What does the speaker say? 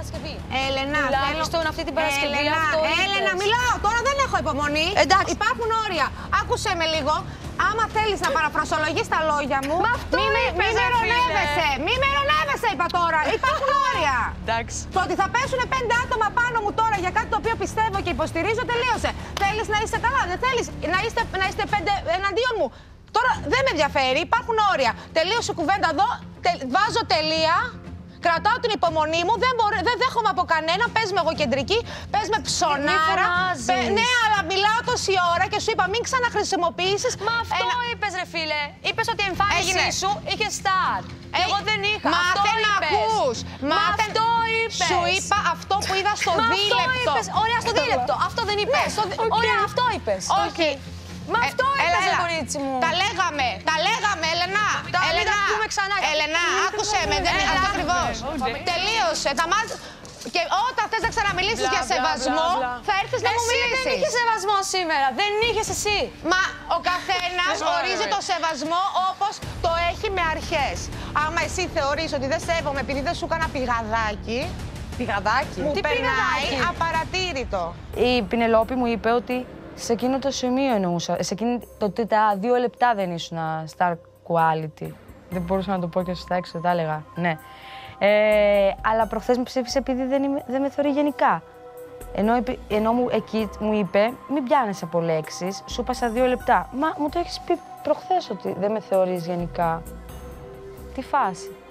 Παρασκευή. Έλενα, τουλάχιστον αυτή την Παρασκευή. Έλενα, μιλάω. Τώρα δεν έχω υπομονή. Εντάξει. Υπάρχουν όρια. Άκουσε με λίγο. Άμα θέλεις να παραφρασολογείς τα λόγια μου, μη με ρωνεύεσαι. Μη με ρωνεύεσαι, είπα τώρα. Υπάρχουν όρια. Εντάξει. Το ότι θα πέσουν 5 άτομα πάνω μου τώρα για κάτι το οποίο πιστεύω και υποστηρίζω, τελείωσε. Θέλεις να είσαι καλά, δεν θέλεις να είστε 5 εναντίον μου. Τώρα δεν με ενδιαφέρει, υπάρχουν όρια. Τελείωσε η κουβέντα εδώ, βάζω τελεία. Κρατάω την υπομονή μου, δεν δέχομαι από κανένα. Πες με εγώ κεντρική, πες με ψωνάρα. Ναι, αλλά μιλάω τόση ώρα και σου είπα μην ξαναχρησιμοποιήσεις. Μα αυτό είπες, ρε φίλε. Είπες ότι η εμφάνισή σου είχε στάρ. Εγώ δεν είχα. Μάθε να ακούς. Μα αυτό είπες. Σου είπα αυτό που είδα στο δίλεπτο. Ωραία, στο δίλεπτο. Αυτό δεν είπες. Ωραία, αυτό είπες. Όχι. Μα αυτό είπες, κορίτσι μου. Τα λέγαμε, Έλενα. Έλενα, άκουσε με, δεν είναι αυτό ακριβώς. Τελείωσε. Και όταν θες να ξαναμιλήσεις για σεβασμό, θα έρθεις να μου μιλήσεις. Δεν είχε σεβασμό σήμερα. Δεν είχες εσύ. Μα ο καθένας ορίζει το σεβασμό όπως το έχει με αρχές. Άμα εσύ θεωρείς ότι δεν σέβομαι επειδή δεν σου έκανα πηγαδάκι, μου περνάει απαρατήρητο. Η Πινελόπη μου είπε ότι σε εκείνο το σημείο εννοούσα. Τότε τα 2 λεπτά δεν ήσουν star quality. Δεν μπορούσα να το πω και σωστά έξω, τα έλεγα. Ναι. Αλλά προχθές με ψήφισε επειδή δεν με θεωρεί γενικά. Ενώ εκεί μου είπε, μην πιάνεσαι από λέξεις, σου είπα στα 2 λεπτά. Μα μου το έχεις πει προχθές ότι δεν με θεωρείς γενικά. Τι φάση.